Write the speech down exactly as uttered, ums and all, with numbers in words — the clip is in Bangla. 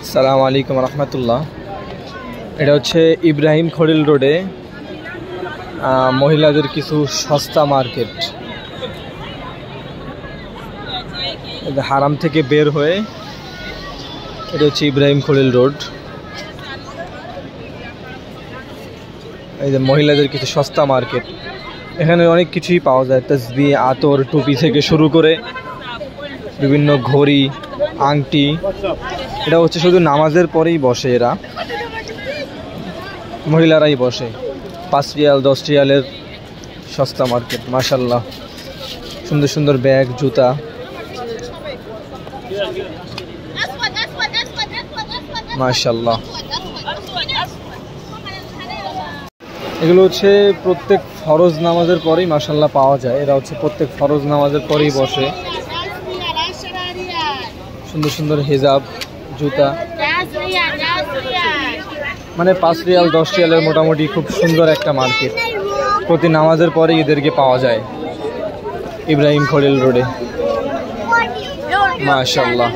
আসসালামু আলাইকুম রহমতুল্লাহ। এটা হচ্ছে ইব্রাহিম খলিল রোডে মহিলাদের কিছু সস্তা মার্কেট। হারাম থেকে বের হয়ে এটা হচ্ছে ইব্রাহিম খলিল রোড। এই যে মহিলাদের কিছু সস্তা মার্কেট, এখানে অনেক কিছুই পাওয়া যায়। তাসবিহ, আতর, টুপি থেকে শুরু করে বিভিন্ন ঘড়ি, আংটি। এটা হচ্ছে শুধু নামাজের পরেই বসে, এরা মহিলারাই বসে। পাঁচ রিয়াল দশ রিয়ালের সস্তা মার্কেট। মাশাল্লাহ, সুন্দর সুন্দর ব্যাগ, জুতা। মাশাল্লাহ, এগুলো হচ্ছে প্রত্যেক ফরজ নামাজের পরেই মাশাল্লাহ পাওয়া যায়। এরা হচ্ছে প্রত্যেক ফরজ নামাজের পরেই বসে। সুন্দর সুন্দর হিজাব, জুতা, মানে পাঁচ রিয়াল দশ রিয়ালের মোটামুটি খুব সুন্দর একটা মার্কেট। প্রতি নামাজের পরে এদেরকে পাওয়া যায় ইব্রাহিম খলিল রোডে। মাশাআল্লাহ,